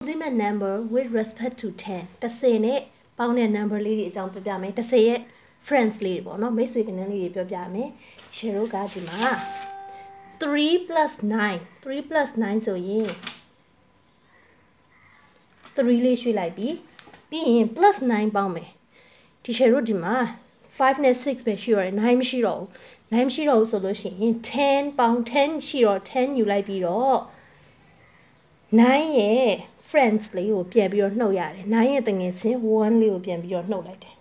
number with respect to 10 10နဲ့ပေါင်းတဲ့ number လေးတွေအကြောင်းပြောပြမယ်10ရဲ့ friends လေးတွေပေါ့နော်မိတ်ဆွေကဏ္ဍလေးတွေပြောပြမယ်ရှယ်တို့ကဒီမှာ3 plus 9 3 plus 9ဆိုရင်3လေးရွှေ့လိုက်ပြီးရင် plus 9ပေါင်းမယ်ဒီရှယ်တို့ဒီမှာ5နဲ့6ပဲရှိတော့တယ်9မရှိတော့ဘူး9မရှိတော့ဘူးဆိုလို့ရှိရင်10ပေါင်း10ရှိတော့10ယူလိုက်ပြီးတော့9ရဲ့ friends လေးကိုပြန်ပြီးတော့နှုတ်ရတယ်9ရဲ့တငယ်ချင်း1လေးကိုပြန်ပြီးတော့နှုတ်လိုက်တယ်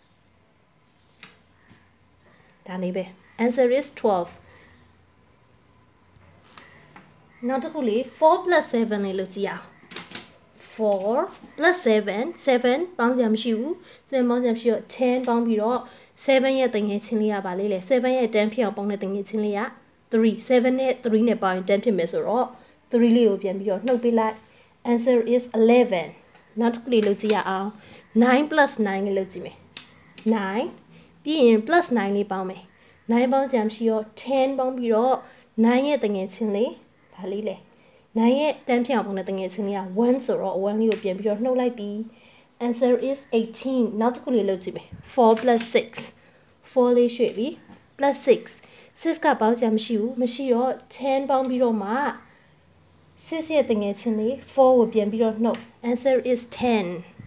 ဒါလေးပဲ answer is 12နောက်တစ်ခုလေး4 plus 7လေးလို့ကြည့်အောင်4 plus 7 7ပေါင်းကြမရှိဘူး7ပေါင်းကြမရှိတော့10ပေါင်းပြီးတော့7ရဲ့တငယ်ချင်းလေးကပါလေလေ7ရဲ့10ဖြစ်အောင်ပေါင်းတဲ့တငယ်ချင်းလေးက3 7နဲ့3နဲ့ပေါင်းရင်10ဖြစ်မယ်ဆိုတော့3လေးကိုပြန်ပြီးတော့နှုတ်ပေးလိုက် answer is 11နောက်တစ်ခုလေးလုပ်ကြည့်ရအောင်9 plus 9လေးလုပ်ကြည့်မယ်9ပြီးရင် plus 9လေးပေါင်းမယ်9ပေါင်းကြမရှိတော့10ပေါင်းပြီးတော့9ရဲ့တငယ်ချင်းလေးဒါလေးလေ9ရဲ့10ဖြစ်အောင်ပေါင်းတဲ့တငယ်ချင်းလေးက1ဆိုတော့1လေးကိုပြန်ပြီးတော့နှုတ်လိုက်ပြီး answer is 18နောက်တစ်ခုလေးလုပ်ကြည့်မယ်4 plus 6 4လေးရွှေ့ပြီး plus 6 6ကပေါင်းကြမရှိဘူးမရှိတော့10ပေါင်းပြီးတော့မှ6ရဲ့တငယ်ချင်းလေး4ကိုပြန်ပြီးတော့နှုတ် answer is 10